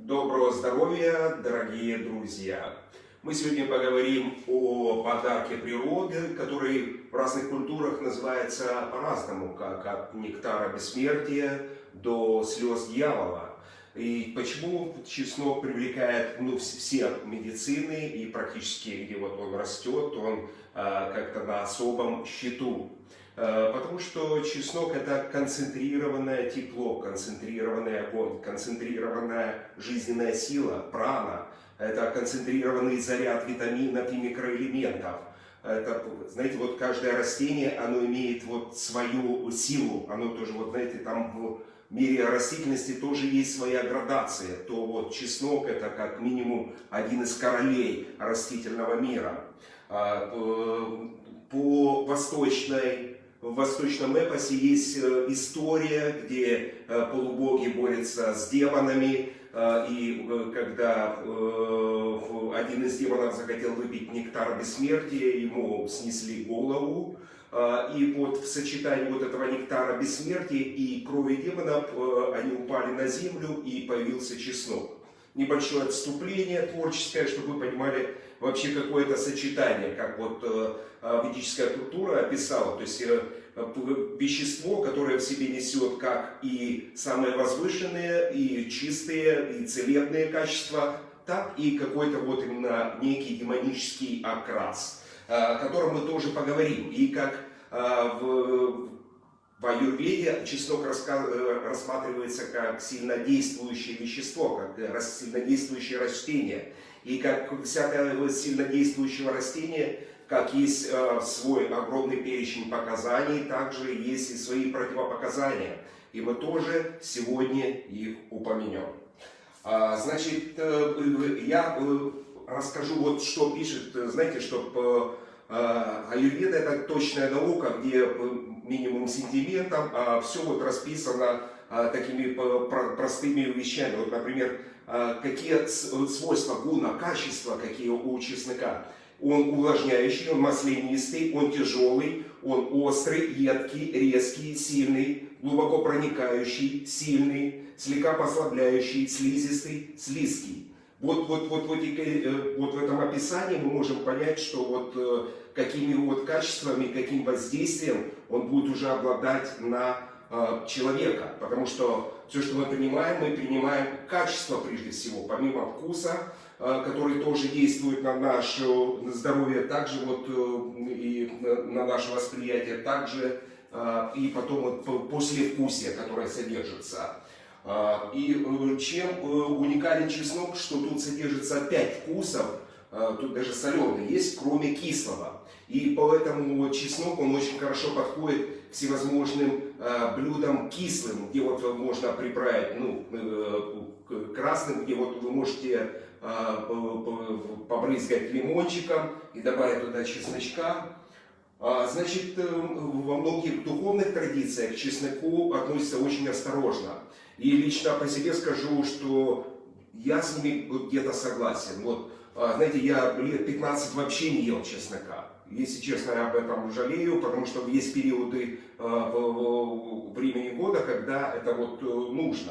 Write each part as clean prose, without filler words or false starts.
Доброго здоровья, дорогие друзья! Мы сегодня поговорим о подарке природы, который в разных культурах называется по-разному, как от нектара бессмертия до слез дьявола. И почему чеснок привлекает все медицины, и практически где вот он растет, он как-то на особом счету. Потому что чеснок — это концентрированное тепло, концентрированный огонь, концентрированная жизненная сила, прана. Это концентрированный заряд витаминов и микроэлементов. Это, знаете, вот каждое растение, оно имеет вот свою силу. Оно тоже, вот знаете, там в мире растительности тоже есть своя градация. То вот чеснок — это как минимум один из королей растительного мира. В восточном эпосе есть история, где полубоги борются с демонами, и когда один из демонов захотел выпить нектар бессмертия, ему снесли голову, и вот в сочетании вот этого нектара бессмертия и крови демонов они упали на землю, и появился чеснок. Небольшое отступление творческое, чтобы вы понимали вообще какое-то сочетание, как вот ведическая культура описала, то есть вещество, которое в себе несет как и самые возвышенные, и чистые, и целебные качества, так и какой-то вот именно некий демонический окрас, о котором мы тоже поговорим. И как в аюрведе чеснок рассматривается как сильнодействующее вещество, как сильнодействующее растение. И как всякое сильнодействующего растения, как есть свой огромный перечень показаний, также есть и свои противопоказания. И мы тоже сегодня их упомянем. Значит, я расскажу, вот что пишет, знаете, что аюрведа — это точная наука, где минимум сантиментов, а все вот расписано такими простыми вещами. Вот, например, какие свойства, гуна, качества, какие у чеснока. Он увлажняющий, он маслянистый, он тяжелый, он острый, едкий, резкий, сильный, глубоко проникающий, сильный, слегка послабляющий, слизистый, слизкий. Вот в этом описании мы можем понять, что вот какими вот качествами, каким воздействием он будет уже обладать на человека. Потому что все, что мы принимаем качество прежде всего, помимо вкуса, который тоже действует на наше здоровье, также вот и на наше восприятие, также и потом вот послевкусие, которое содержится. И чем уникален чеснок, что тут содержится 5 вкусов, тут даже соленый есть, кроме кислого. И поэтому чеснок, он очень хорошо подходит к всевозможным блюдам кислым, где вот можно приправить, красным, где вот вы можете побрызгать лимончиком и добавить туда чесночка. Значит, во многих духовных традициях к чесноку относятся очень осторожно. И лично по себе скажу, что я с ними где-то согласен. Вот, знаете, я лет 15 вообще не ел чеснока. Если честно, я об этом жалею, потому что есть периоды времени года, когда это вот нужно.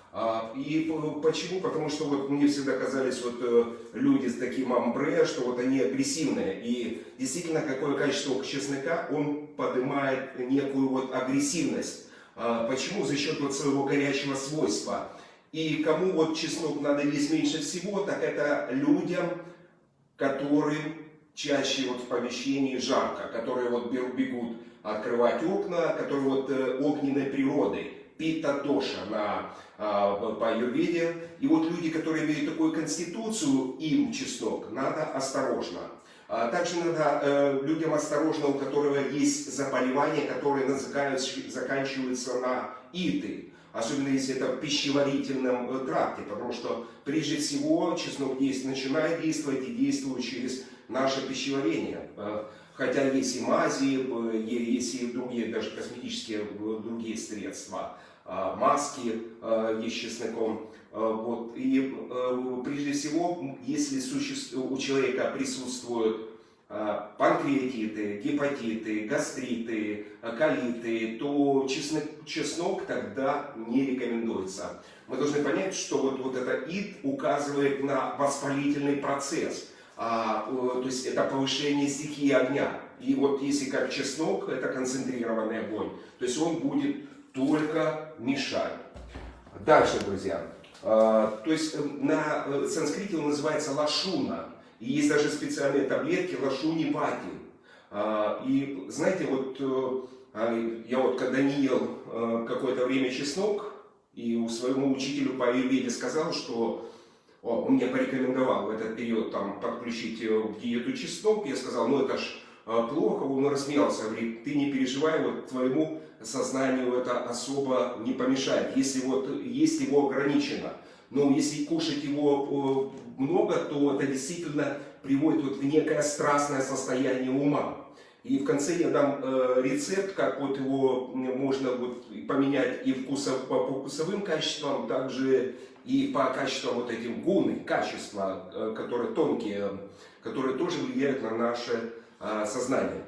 И почему? Потому что вот мне всегда казались вот люди с таким амбре, что вот они агрессивные. И действительно, какое качество чеснока, он поднимает некую вот агрессивность. Почему? За счет вот своего горячего свойства. И кому вот чеснок надо есть меньше всего, так это людям, которым чаще вот в помещении жарко, которые вот бегут открывать окна, которые вот огненной природы, пита-доша по аюрведе. И вот люди, которые имеют такую конституцию, им чеснок надо осторожно. Также надо людям осторожно, у которого есть заболевания, которые заканчиваются на иты. Особенно если это в пищеварительном тракте, потому что прежде всего чеснок начинает действовать и действует через наше пищеварение. Хотя есть и мази, есть и другие, даже косметические другие средства, маски есть с чесноком. Вот. И прежде всего, если у человека присутствует панкреатиты, гепатиты, гастриты, колиты, то чеснок тогда не рекомендуется. Мы должны понять, что вот это ид указывает на воспалительный процесс, то есть это повышение стихии огня. И вот если как чеснок, это концентрированный огонь, то есть он будет только мешать. Дальше, друзья, то есть на санскрите он называется лашуна. И есть даже специальные таблетки лашуни вати. И знаете, вот я вот когда не ел какое-то время чеснок, и своему учителю по аюрведе сказал, что он мне порекомендовал в этот период там подключить в диету чеснок, я сказал, ну это ж плохо, он рассмеялся, говорит, ты не переживай, вот твоему сознанию это особо не помешает, если вот есть его ограничено. Но если кушать его много, то это действительно приводит вот в некое страстное состояние ума. И в конце я дам рецепт, как вот его можно вот поменять и по вкусовым качествам, также и по качествам вот этим гуны, качества, которые тонкие, которые тоже влияют на наше сознание.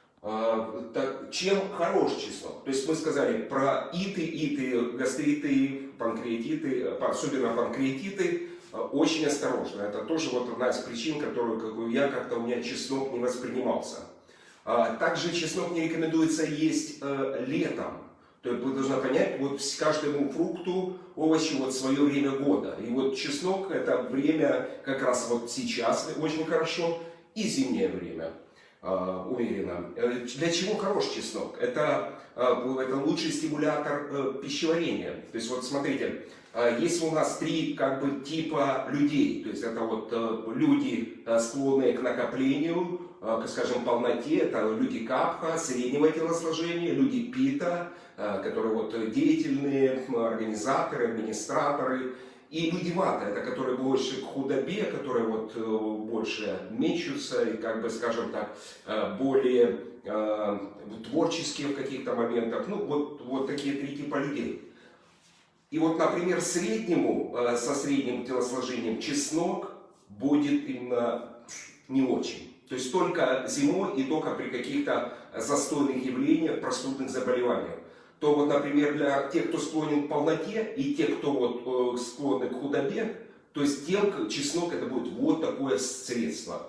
Чем хорош чеснок? То есть мы сказали про иты, гастриты, панкреатиты, особенно панкреатиты, очень осторожно. Это тоже вот одна из причин, которую у меня чеснок не воспринимался. Также чеснок не рекомендуется есть летом. То есть вы должны понять, вот каждому фрукту, овощу вот свое время года. И вот чеснок это время как раз вот сейчас очень хорошо и зимнее время. Уверенно. Для чего хорош чеснок? Это лучший стимулятор пищеварения. То есть вот смотрите, есть у нас три как бы типа людей. То есть это вот люди, склонные к накоплению, скажем, полноте. Это люди капха, среднего телосложения, люди пита, которые вот деятельные, организаторы, администраторы. И люди вата, это которые больше к худобе, которые вот больше мечутся и, как бы, скажем так, более творческие в каких-то моментах. Ну, вот такие три типа людей. И вот, например, среднему, со средним телосложением чеснок будет именно не очень. То есть только зимой и только при каких-то застойных явлениях, простудных заболеваниях. То вот, например, для тех, кто склонен к полноте, и тех, кто вот склонны к худобе, то есть тем чеснок это будет вот такое средство,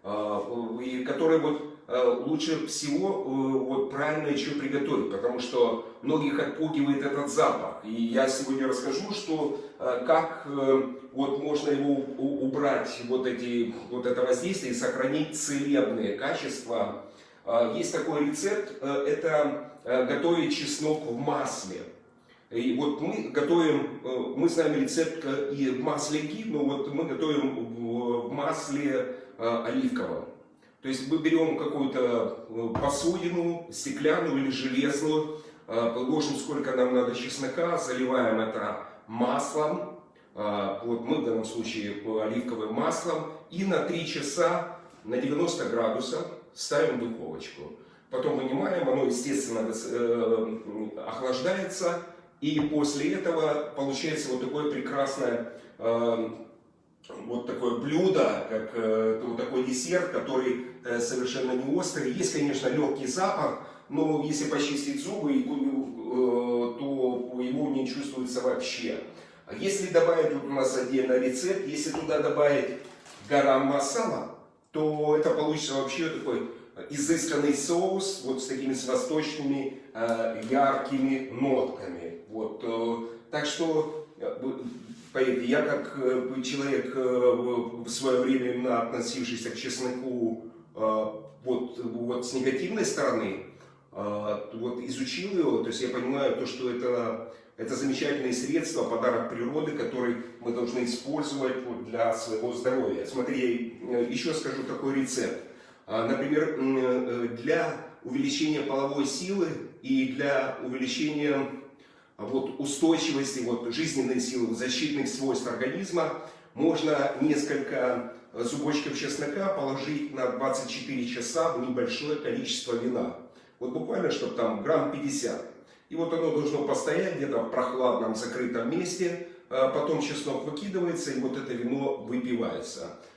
и которое вот лучше всего вот правильно еще приготовить, потому что многих отпугивает этот запах. И я сегодня расскажу, что как вот можно его убрать, вот это воздействие, и сохранить целебные качества. Есть такой рецепт, это готовить чеснок в масле. И вот мы готовим, мы знаем рецепт и в масле ги, но вот мы готовим в масле оливковом. То есть мы берем какую-то посудину, стеклянную или железную, ложим сколько нам надо чеснока, заливаем это маслом, вот мы в данном случае оливковым маслом, и на 3 часа на 90 градусов ставим в духовочку. Потом вынимаем, оно, естественно, охлаждается, и после этого получается вот такое прекрасное вот такое блюдо, как вот такой десерт, который совершенно не острый. Есть, конечно, легкий запах, но если почистить зубы, то его не чувствуется вообще. Если добавить, вот у нас отдельно рецепт, если туда добавить гарам масала, то это получится вообще такой изысканный соус вот с такими восточными яркими нотками. Вот, так что, поверьте, я как человек в свое время относившийся к чесноку вот с негативной стороны, вот изучил его, то есть я понимаю то, что это замечательное средство, подарок природы, который мы должны использовать вот для своего здоровья. Смотри, я еще скажу такой рецепт. Например, для увеличения половой силы и для увеличения вот, устойчивости, вот, жизненной силы, защитных свойств организма можно несколько зубочков чеснока положить на 24 часа в небольшое количество вина. Вот буквально, чтобы там грамм 50. И вот оно должно постоять где-то в прохладном закрытом месте, потом чеснок выкидывается и вот это вино выпивается.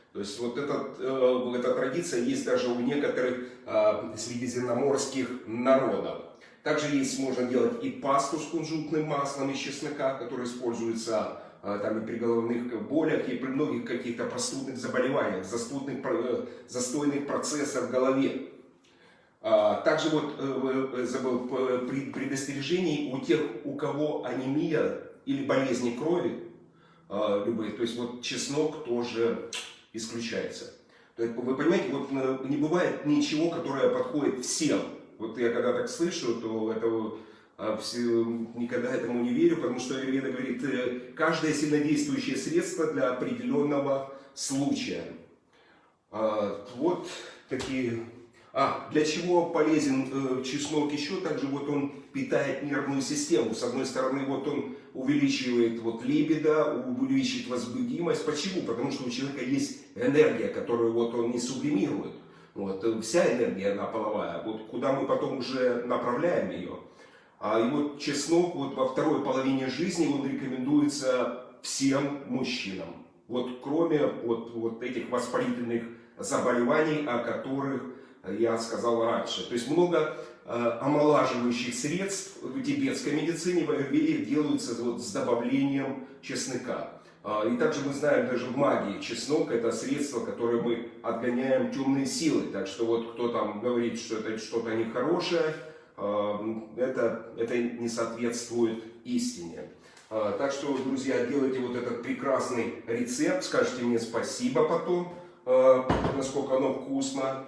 То есть вот эта традиция есть даже у некоторых средиземноморских народов. Также можно делать и пасту с кунжутным маслом из чеснока, который используется там и при головных болях, и при многих каких-то простудных заболеваниях, застойных процессах в голове. Также вот забыл предостережений у тех, у кого анемия или болезни крови любые, то есть вот чеснок тоже исключается. То есть, вы понимаете, вот не бывает ничего, которое подходит всем. Вот я когда так слышу, то никогда этому не верю, потому что Аюрведа говорит, каждое сильнодействующее средство для определенного случая. Вот такие. Для чего полезен чеснок еще? Также вот он питает нервную систему. С одной стороны, вот он увеличивает либидо, увеличивает возбудимость. Почему? Потому что у человека есть энергия, которую вот он не сублимирует. Вот, вся энергия, она половая. Вот куда мы потом уже направляем ее. И вот чеснок вот во второй половине жизни он рекомендуется всем мужчинам. Вот кроме вот этих воспалительных заболеваний, о которых я сказал раньше. То есть много омолаживающих средств в тибетской медицине, в аюрведе делаются с добавлением чеснока. И также мы знаем, даже в магии чеснок это средство, которое мы отгоняем темные силы. Так что вот кто там говорит, что это что-то нехорошее, это не соответствует истине. Так что, друзья, делайте вот этот прекрасный рецепт, скажите мне спасибо потом, насколько оно вкусно.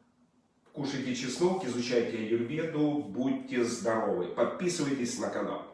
Кушайте чеснок, изучайте аюрведу, будьте здоровы. Подписывайтесь на канал.